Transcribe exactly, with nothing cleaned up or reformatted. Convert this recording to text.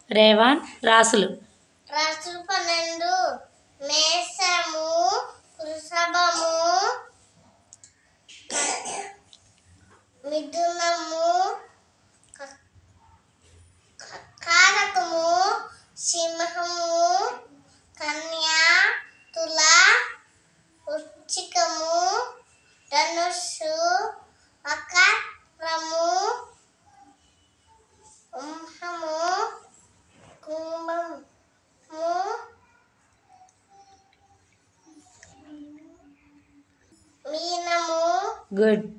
రేవాన్ రాసులు. రాసులు పన్నెండు. మేషము, వృషభము, మిథునము, కారకము, సింహము, కన్యా, తుల, వృశ్చికము, ధనుస్సు, మకరము, కుంభము, కుంభము, మీనము. గుడ్.